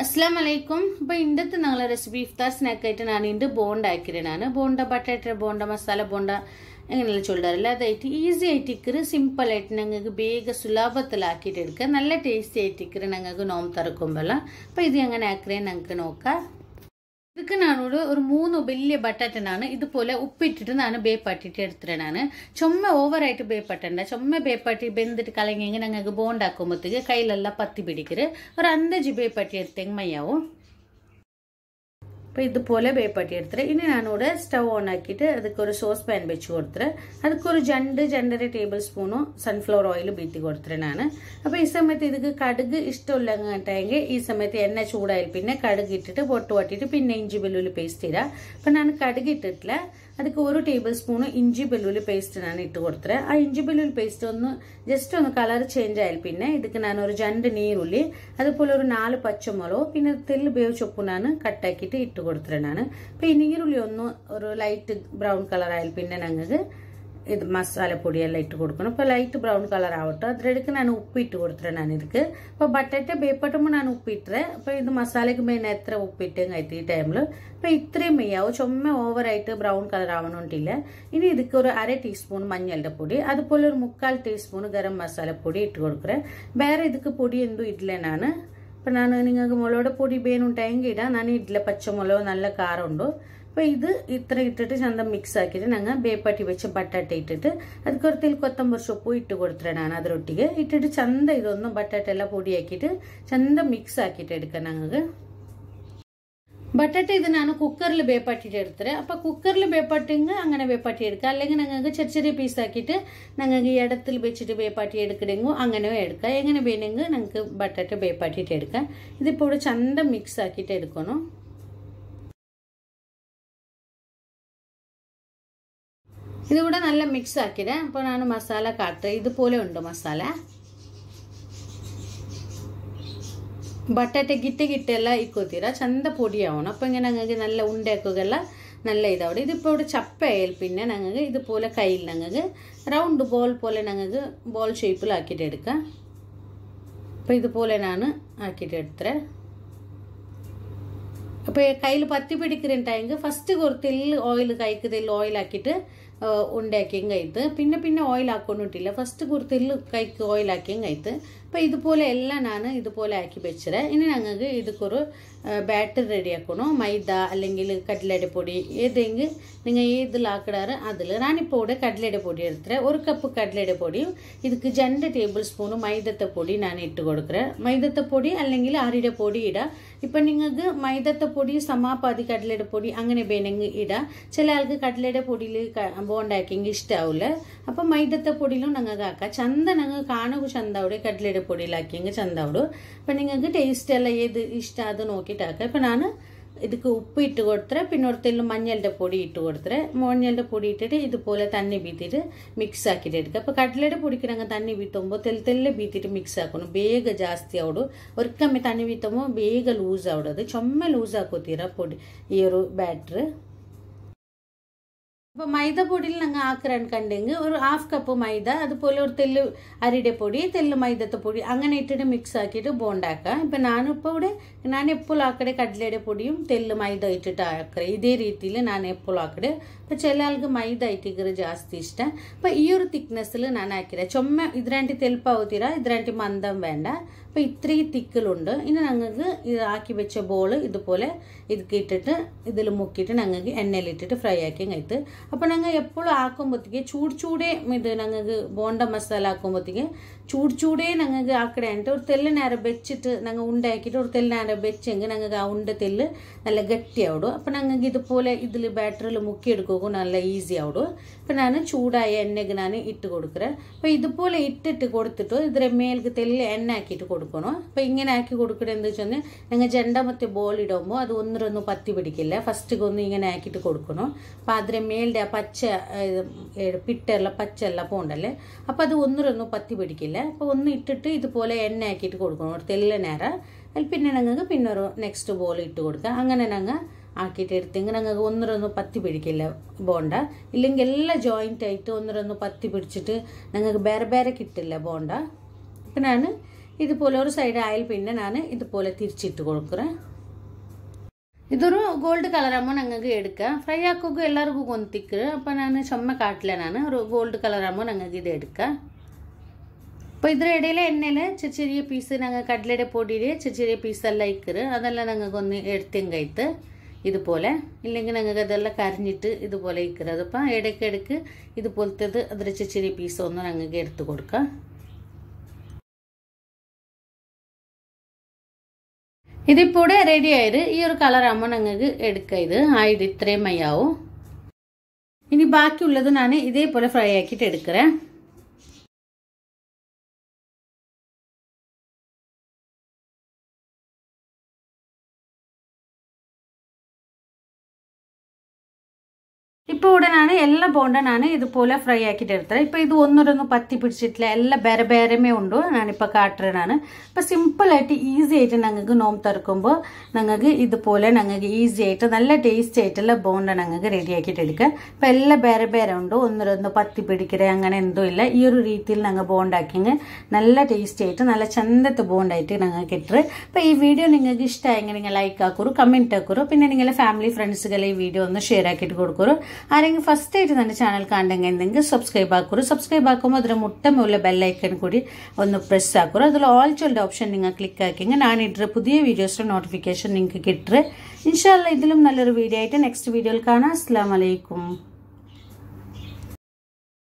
Assalamualaikum. Now, in this recipe, iftar snack item is bonda. Bonda potato, bonda masala, bonda. Easy item, simple item, big sulabhathala akitedka. Nalla tasty item, nangagu nom tarakumbala. Pa idu yangana akre nanka. இதுக்கு நான் ஒரு 3 பெரிய பட்டாட்டை நான் இது போல உப்பிட்டுட்டு நான் பே பட்டிட்டு எடுத்துறேன் நான் சும்மா ஓவர் ஆயிட்டு பே பட்டேன்டா சும்மா பே பட்டி ಬೆಂದಿட்டு கலங்கிங்க நாங்க போண்டா ஆக்கும்போதுக்கு கையில எல்லாம் பத்தி பிடிக்குது ஒரு 5 பே பட்டி எடுத்தேங்க மையாவும் இது போல பே பட்டி எடுத்துறேன் இனி நானோட ஸ்டவ் ஆன் ஆக்கிட்டு அதுக்கு ஒரு சோஸ் pan வெச்சு கொடுத்துறேன் அதுக்கு ஒரு 2 டேபிள் ஸ்பூன் சன்ஃப்ளவர் ஆயில் பீத்தி கொடுத்துறேன் நான் அப்ப ಈ ಸಮಯത്ത് ಇದಕ್ಕೆ ಕಡುಗು ಇಷ್ಟ ಉಳ್ಳಂಗಂಟಾಂಗೆ ಈ ಸಮಯത്ത് ಎಣ್ಣೆ ಚೂಡಾಯಿಲ್ ಪಿನ್ನೆ ಕಡುಗು ಇಟ್ಟಿட்டு பொட்டு வட்டிட்டு பின்ன இஞ்சி வெள்ளுள்ளி பேஸ்ட் இட இப்ப நான் கடுகு இட்டுட்ல அதுக்கு 1 டேபிள் ஸ்பூன் இஞ்சி வெள்ளுள்ளி பேஸ்ட் நான் இட்டு கொடுத்துறேன் ಆ இஞ்சி வெள்ளுள்ளி பேஸ்ட் ഒന്ന് ജസ്റ്റ് ഒന്ന് കളർ ചേഞ്ച് ആയാൽ പിന്നെ ಇದಕ್ಕೆ ನಾನು ഒരു 2 നീരുള്ളി അതുപോലെ ഒരു 4 പച്ചമുളക് പിന്നെ തെല്ല് ಬೇವು ನಾನು ಕಟ್ ಹಾಕಿட்டு ಇಟ್ಟು കൊടുத்துறேன் ನಾನು இப்ப ಈ ನೀರುಳ್ಳಿ ഒന്ന് ഒരു ലൈറ്റ് ബ്രൗൺ കളർ ആയാൽ പിന്നെ ഞങ്ങൾക്ക് ഇത് മസാല പൊടി എല്ലാം ഇട്ട് കൊടുക്കണം അപ്പോൾ ലൈറ്റ് ബ്രൗൺ കളർ ആവട്ടെ അതിലേക്ക് ഞാൻ ഉപ്പ് ഇട്ട് കൊടുത്തേ ഞാൻ ഇതിക്ക് അപ്പോൾ ബട്ടറ്റ ಬೇಪಟമ്പോൾ ನಾನು ಉಪ್ಪು ಇಟ್ಟರೆ അപ്പോൾ ಇದು ಮಸಾಲೆಗೆ ಮೇನೆ എത്ര ಉಪ್ಪು ഇട്ടേങ്ങായിട്ട് ഈ ടൈമിൽ അപ്പോൾ ഇത്രയും മതിയാവും ചുമ്മാ ഓവർ ആയിട്ട് ബ്രൗൺ കളർ ആവണമെന്നില്ല ഇനി ഇതിക്ക് ഒരു 1/2 ടീസ്പൂൺ മഞ്ഞളുടെ പൊടി അതുപോലെ ഒരു 1/4 ടീസ്പൂൺ ഗരം മസാല പൊടി ഇട്ട് കൊടുക്കറേ വേറെ ഇതിക്ക് പൊടി എന്തും ഇല്ല ഞാൻ അപ്പോൾ ನಾನು നിങ്ങൾക്ക് മുളകുടെ പൊടി ಬೇನುಂಟಾയെങ്കിൽ ഇടാ ನಾನು ഇഡ്ല പച്ചമുളക് നല്ല കാരമുണ്ട് അപ്പോൾ ഇത് ഇത്ര ഇട്ടിട്ട് ചന്തം മിക്സ് ആക്കിയിട്ട് ഞങ്ങൾ ಬೇಪಟ್ಟಿ വെച്ച ബട്ടാട്ട ഇട്ടിട്ട് ಅದಕ್ಕೆ ಕೊತ್ತಂಬರಿ ಸೊಪ್ಪು ಇಟ್ಟು കൊടുത്തേ ನಾನು ಅದರೊಟ್ಟಿಗೆ ಇಟ್ಟಿട്ട് ಚಂದ ಇದೊಂದು ಬಟಾಟ ಎಲ್ಲ പൊടിയാക്കിയിട്ട് ಚಂದ ಮಿಕ್ಸ್ ಆಕಿಟ್ಟು എടുക്കാൻ ഞങ്ങൾക്ക് ബട്ടാട്ട ഇത് ನಾನು കുക്കറിൽ ಬೇಪಟ್ಟಿട്ട് എടുത്തേ അപ്പോൾ കുക്കറിൽ ಬೇಪಟ್ಟಿಂಗ അങ്ങനെ ಬೇಪಟ್ಟಿ എടുക്കാം അല്ലെങ്കിൽ ഞങ്ങൾക്ക് ചെറിയ ചെറിയ പീസ് ആക്കിയിട്ട് ഞങ്ങൾക്ക് ഇടത്തിൽ വെച്ചിട്ട് ಬೇಪಟ್ಟಿ എടുക്കണമെങ്കിൽ അങ്ങനെയോ എടുക്കാം എങ്ങനെ വേണമെങ്കിൽ ഞങ്ങൾക്ക് ബട്ടാട്ട ಬೇಪಟ್ಟಿട്ട് എടുക്കാം ഇതിപ്പോൾ ചന്ത മിക്സ് ആക്കിയിട്ട് എടുക്കണം ഇത് കൂടെ നല്ല മിക്സ് ആക്കിയിടേ അപ്പോൾ ഞാൻ മസാല കാട്ടെ ഇതുപോലെ ഉണ്ട് മസാല ബട്ടാട്ട ഗിട്ടെല്ലാം ഇക്കോತೀರಾ ಚಂದ പൊടിയാവണം അപ്പോൾ ഇങ്ങനെ ഞങ്ങൾക്ക് നല്ല ഉണ്ടയാക്കുകയെല്ലാം നല്ല ഇതാവണം ഇതിപ്പോൾ ഇവിടെ ചപ്പയായാൽ പിന്നെ ഞങ്ങൾക്ക് ഇതുപോലെ കയ്യിൽ ഞങ്ങൾക്ക് റൗണ്ട് ബോൾ പോലെ ഞങ്ങൾക്ക് ബോൾ ഷേപ്പിൽ ആക്കിയിട്ട് എടുക്കാം അപ്പോൾ ഇതുപോലെ ഞാൻ ആക്കിയിട്ട് എടുത്തേ അപ്പോൾ കയ്യിൽ പത്തി പിടിക്കുന്നുണ്ടായെങ്കിൽ ഫസ്റ്റ് കുറത്തിൽ ഓയിൽ കൈക്ക് തെല്ല് ഓയിൽ ആക്കിയിട്ട് ഉണ്ടാക്കിയും കഴിത്ത് പിന്നെ ഓയിൽ ആക്കൊണ്ടിട്ടില്ല ഫസ്റ്റ് കുറത്തിൽ കൈക്ക് ഓയിൽ ആക്കിയും കഴിത്ത് അപ്പോൾ ഇതുപോലെ എല്ലാം ഞാൻ ഇതുപോലെ ആക്കി വെച്ചത് ഇനി ഞങ്ങൾക്ക് ഇതൊരു ബാറ്റർ റെഡി ആക്കണം മൈദ അല്ലെങ്കിൽ കടലയുടെ പൊടി ഏതെങ്കിലും നിങ്ങൾ ഏതിലാക്കിടാറ് അതിൽ ഞാനിപ്പോൾ ഇവിടെ കടലയുടെ പൊടി എടുത്തേ 1 കപ്പ് കടലയുടെ പൊടിയും ഇതിക്ക് 2 ടേബിൾ സ്പൂൺ മൈദത്തെ പൊടി ഞാൻ ഇട്ട് കൊടുക്കറേ മൈദത്തെ പൊടി അല്ലെങ്കിൽ അരിയുടെ പൊടി ഇടാം ഇപ്പം നിങ്ങൾക്ക് മൈദത്തെ പൊടി സമാപാതി കടലയുടെ പൊടി അങ്ങനെ വേണമെങ്കിൽ ഇടാം ചില ആൾക്ക് കടലയുടെ പൊടിയിൽ ബോണ്ടാക്കിയെങ്കിൽ ഇഷ്ടാവില്ല അപ്പം മൈദത്തെ പൊടിയിലും ഞങ്ങൾക്ക് ആക്കാം ചന്ത ഞങ്ങൾ കാണുക ചന്താവിടെ കടലയുടെ പൊടിയിലാക്കിയെങ്കിൽ ചന്താവിടും അപ്പം നിങ്ങൾക്ക് ടേസ്റ്റ് എല്ലാം ഏത് ഇഷ്ടം അത് നോക്കിയിട്ടാക്കാം ഇപ്പം ഞാൻ ಇದಕ್ಕೆ ಉಪ್ಪು ಇಟ್ಟು ಕೊಡ್ತಾರೆ പിന്നെ ഒരു തെല്ല് മഞ്ഞളുടെ പൊടി ഇട്ട് കൊടുത്തേ മഞ്ഞളുടെ പൊടി ഇട്ടിട്ട് ഇതുപോലെ തണ്ണി ബീത്തിട്ട് മിക്സ് ആക്കിയിട്ട് എടുക്കുക അപ്പോൾ കടലയുടെ പൊടിക്ക് ഞങ്ങൾ തണ്ണി ബീത്തുമ്പോൾ തെല്ലെ ബീത്തിട്ട് മിക്സ് ആക്കണം ಬೇಗ ಜಾಸ್ತಿ ಆವಡು ಒರ್ಕಮ್ಮೆ ತಣ್ಣಿ ಬೀತಮೋ ಬೇಗ ಲೂಸ್ ಆವಡದು ಚೊಮ್ಮೆ ಲೂಸ್ ಹಾಕೋತೀರಾ പൊടി ഈ ഒരു ബാറ്റർ അപ്പോൾ മൈദ പൊടിയിൽ ഞങ്ങൾ ആക്കാൻ കണ്ടെങ്കിൽ ഒരു 1/2 കപ്പ് മൈദ അതുപോലെ ഒരു തെല്ല് അരിയുടെ പൊടി തെല്ല് മൈദത്തെ പൊടി അങ്ങനെ ഇട്ടിട്ട് മിക്സ് ആക്കിയിട്ട് ബോണ്ടാക്കാം ഇപ്പം ഞാനിപ്പോൾ ഇവിടെ ഞാൻ എപ്പോഴും ആക്കടെ കടലയുടെ പൊടിയും തെല്ല് മൈദ ഇട്ടിട്ട് ആക്കറേ ഇതേ രീതിയിൽ ഞാൻ എപ്പോഴും ആക്കടെ അപ്പോൾ ചില ആൾക്ക് മൈദ ഇട്ടിക്കറ് ಜಾಸ್ತಿ ഇഷ്ട അപ്പോൾ ഈ ഒരു തിക്നെസ്സിൽ ഞാൻ ആക്കിയത് ചുമ്മ ഇതിരാണ്ടി തെൽപ്പാവുതീരാ ഇതിരാണ്ടി മന്ദം വേണ്ട അപ്പോൾ ഇത്രയും തിക്കിലുണ്ട് ഇനി ഞങ്ങൾക്ക് ഇത് ആക്കി വെച്ച ബോൾ ഇതുപോലെ ഇതിക്ക് ഇട്ടിട്ട് ഇതിൽ മുക്കിയിട്ട് ഞങ്ങൾക്ക് എണ്ണയിലിട്ടിട്ട് ഫ്രൈ ആക്കി കഴിത്ത് അപ്പോൾ ഞങ്ങൾ എപ്പോഴും ആക്കുമ്പോഴത്തേക്ക് ചൂടേ ഇത് ഞങ്ങൾക്ക് ബോണ്ട മസാല ആക്കുമ്പോഴത്തേക്ക് ചൂടേ ഞങ്ങൾക്ക് ആക്കടേണ്ടിട്ട് ഒരു തെല്ല് നേരം വെച്ചിട്ട് ഞങ്ങൾ ഉണ്ടാക്കിയിട്ട് ഒരു തെല്ല് നേരം വെച്ചെങ്കിൽ ഞങ്ങൾക്ക് ആ ഉണ്ട തെല്ല് നല്ല ഗട്ടിയാവിടും അപ്പോൾ ഞങ്ങൾക്ക് ഇതുപോലെ ഇതിൽ ബാറ്ററിൽ മുക്കിയെടുക്കുക നല്ല ഈസി ആവിടും അപ്പോൾ ഞാൻ ചൂടായ എണ്ണയ്ക്ക് ഞാൻ ഇട്ട് കൊടുക്കറേ അപ്പോൾ ഇതുപോലെ ഇട്ടിട്ട് കൊടുത്തിട്ട് ഇതിൻ്റെ മേൽക്ക് തെല്ല് എണ്ണ ആക്കിയിട്ട് കൊടുക്കണം അപ്പോൾ ഇങ്ങനെ ആക്കി കൊടുക്കണത് എന്താ വെച്ചാൽ ഞങ്ങൾ രണ്ടാമത്തെ ബോൾ ഇടുമ്പോൾ അത് ഒന്നിനൊന്നും പത്തി പിടിക്കില്ല ഫസ്റ്റ് ഒന്ന് ഇങ്ങനെ ആക്കിയിട്ട് കൊടുക്കണം അപ്പോൾ അതിൻ്റെ മേലിൻ്റെ ആ പച്ച പിട്ടെല്ലാം പച്ചെല്ലാം പോകണ്ടല്ലേ അപ്പോൾ അത് ഒന്നിനൊന്നും പത്തി പിടിക്കില്ല അപ്പോൾ ഒന്ന് ഇട്ടിട്ട് ഇതുപോലെ എണ്ണ ആക്കിയിട്ട് കൊടുക്കണം ഒരു തെല്ല് നേരം അതിൽ പിന്നെ ഞങ്ങൾക്ക് പിന്നെ ഒരു നെക്സ്റ്റ് ബോൾ ഇട്ട് കൊടുക്കുക അങ്ങനെ ഞങ്ങൾ ആക്കിയിട്ട് എടുത്തെങ്കിൽ ഞങ്ങൾക്ക് ഒന്നിനൊന്നും പത്തി പിടിക്കില്ല ബോണ്ട ഇല്ലെങ്കിൽ എല്ലാം ജോയിൻ്റ് ആയിട്ട് ഒന്നിനൊന്നും പത്തി പിടിച്ചിട്ട് ഞങ്ങൾക്ക് ಬೇರೆ ಬೇರೆ കിട്ടില്ല ബോണ്ട അപ്പം ഞാൻ ഇതുപോലെ ഒരു സൈഡ് ആയാൽ പിന്നെ ഞാൻ ഇതുപോലെ തിരിച്ചിട്ട് കൊടുക്കുറേൻ. ഇതൊരു ഗോൾഡ് കളറാകുമ്പോൾ ഞങ്ങൾക്ക് എടുക്കാം. ഫ്രൈ ആക്കുക എല്ലാവർക്കും കൊന്തിക്ക്. അപ്പോൾ ഞാൻ ചുമ കാട്ടില്ല. ഞാൻ ഒരു ഗോൾഡ് കളറാകുമ്പോൾ ഞങ്ങൾക്ക് ഇത് എടുക്കാം. അപ്പോൾ ഇതിൻ്റെ ഇടയിൽ എണ്ണയിൽ ചെറിയ പീസ് ഞങ്ങൾ കടലയുടെ പൊടിയിൽ ചെറിയ പീസെല്ലാം ഇക്കറ് അതെല്ലാം ഞങ്ങൾക്കൊന്ന് എടുത്തും കഴിത്ത് ഇതുപോലെ. ഇല്ലെങ്കിൽ ഞങ്ങൾക്ക് അതെല്ലാം കരഞ്ഞിട്ട് ഇതുപോലെ ഇക്കറ്. അതിപ്പോൾ ഇടയ്ക്കിടയ്ക്ക് ഇതുപോലത്തേത് അതിൽ ചെറിയ പീസ് ഒന്ന് ഞങ്ങൾക്ക് എടുത്ത് കൊടുക്കാം. ഇതിപ്പോൾ റെഡി ആയിട്ട് ഈ ഒരു കളറാകുമ്പോൾ ഞങ്ങൾക്ക് എടുക്കാം. ഇത് ആയിട്ട് ഇത്രയും മയ്യാവും. ഇനി ബാക്കിയുള്ളത് ഞാൻ ഇതേപോലെ ഫ്രൈ ആക്കിയിട്ട് എടുக்கிறேன். ഇപ്പോൾ ഇവിടെ ഞാൻ എല്ലാ ബോണ്ട ഞാൻ ഇതുപോലെ ഫ്രൈ ആക്കിയിട്ട് എടുത്തത്. ഇപ്പോൾ ഇത് ഒന്നൊരൊന്നും പറ്റി പിടിച്ചിട്ടില്ല. എല്ലാം ಬೇರೆ ಬೇರೆമേ ഉണ്ടോ ഞാനിപ്പോൾ കാട്ടുന്നതാണ്. അപ്പോൾ സിമ്പിളായിട്ട് ഈസി ആയിട്ട് ഞങ്ങൾക്ക് നോമ്പ് തുറക്കുമ്പോൾ ഞങ്ങൾക്ക് ഇതുപോലെ ഞങ്ങൾക്ക് ഈസി ആയിട്ട് നല്ല ടേസ്റ്റ് ആയിട്ടുള്ള ബോണ്ട ഞങ്ങൾക്ക് റെഡി ആക്കിയിട്ട് എടുക്കുക. അപ്പോൾ എല്ലാം ಬೇರೆ ಬೇರೆ ഉണ്ടോ ഒന്നൊരൊന്നും പറ്റി പിടിക്കുക അങ്ങനെ എന്തോ ഇല്ല. ഈ ഒരു രീതിയിൽ ഞങ്ങൾ ബോണ്ടാക്കിയെങ്കിൽ നല്ല ടേസ്റ്റ് ആയിട്ട് നല്ല ചന്തത്തെ ബോണ്ടായിട്ട് ഞങ്ങൾക്ക് ഇട്ടത്. അപ്പോൾ ഈ വീഡിയോ നിങ്ങൾക്ക് ഇഷ്ടമായെങ്കിൽ നിങ്ങൾ ലൈക്ക് ആക്കൂറു, കമൻറ്റ് ആക്കൂറു, പിന്നെ നിങ്ങളെ ഫാമിലി ഫ്രണ്ട്സുകളെ ഈ വീഡിയോ ഒന്ന് ഷെയർ ആക്കിയിട്ട് കൊടുക്കൂറു. ആരെങ്കിലും ഫസ്റ്റ് ആയിട്ട് ನನ್ನ ಚಾನಲ್ ಕಾಂಡಂಗೆ എന്തെങ്കിൽ സബ്സ്ക്രൈബ് ആക്കൂറു. സബ്സ്ക്രൈബ് ആക്കുമ്പോൾ അതിന് മുട്ടമുള്ള ബെല്ലൈക്കൺ കൂടി ഒന്ന് പ്രസ് ആക്കൂറു. അതിൽ ഓൾ ചൊല്ലുടെ ഓപ്ഷൻ നിങ്ങൾ ക്ലിക്ക് ആക്കിയെങ്കിൽ ഞാൻ ഇടുന്ന പുതിയ വീഡിയോസിന്റെ നോട്ടിഫിക്കേഷൻ നിങ്ങൾക്ക് കിട്ടും. ഇൻഷാ അല്ലാഹ് ഇതിലും നല്ലൊരു വീഡിയോ ആയിട്ട് നെക്സ്റ്റ് വീഡിയോയിൽ കാണാം. അസ്സലാമു അലൈക്കും.